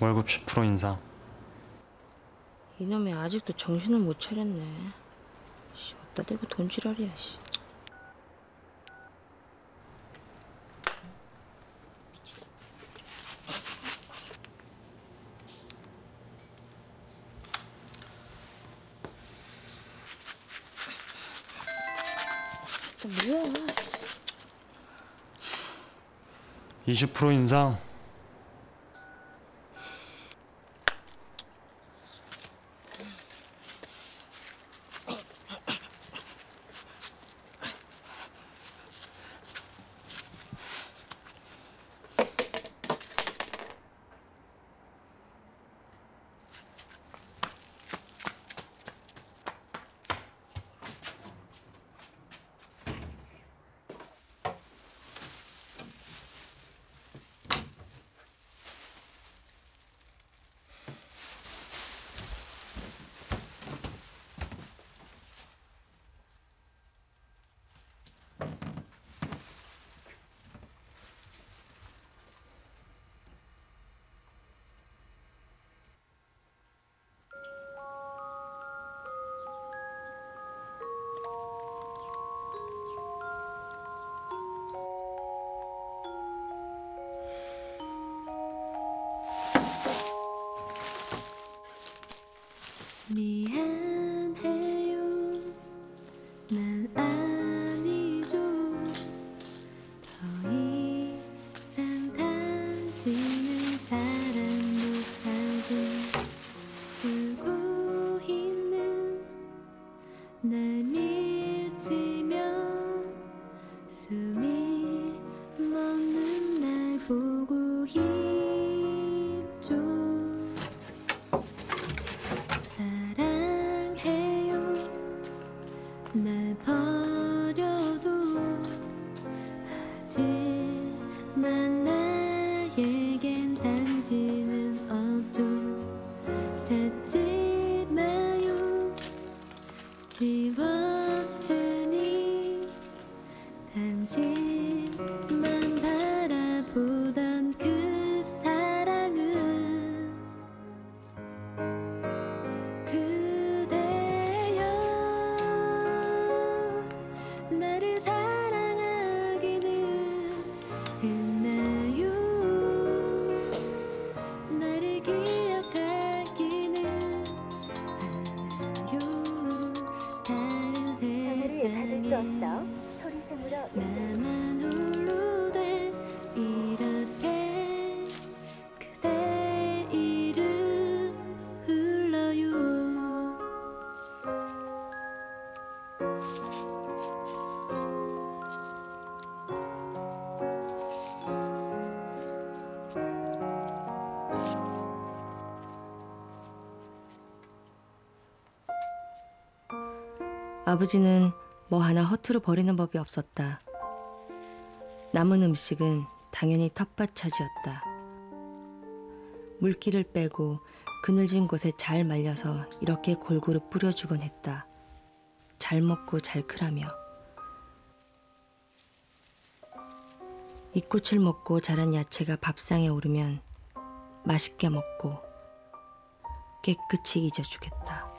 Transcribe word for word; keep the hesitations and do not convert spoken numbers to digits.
월급 십 퍼센트 인상. 이놈이 아직도 정신을 못 차렸네. 씨, 어디다 대고 돈지랄이야, 씨. 또 뭐야? 이십 퍼센트 인상. 미안해요. 난 아니죠. 더 이상 당신을 사랑 못하고 울고 있는 날 밀치며 숨이 멎는 날 보고 있죠. 날 버려도 하지만 나에겐 당신은 없죠. 찾지 마요. 지웠으니 당신만 바라보던 그 사랑은 나를 사랑하기는 했나요? 나를 기억하기는 하나요? 다른 세상에 나만 홀로 돼 이렇게 그대 이름 흘러요. 아버지는 뭐 하나 허투루 버리는 법이 없었다. 남은 음식은 당연히 텃밭차지였다. 물기를 빼고 그늘진 곳에 잘 말려서 이렇게 골고루 뿌려주곤 했다. 잘 먹고 잘 크라며. 이 꽃을 먹고 자란 야채가 밥상에 오르면 맛있게 먹고 깨끗이 잊어주겠다.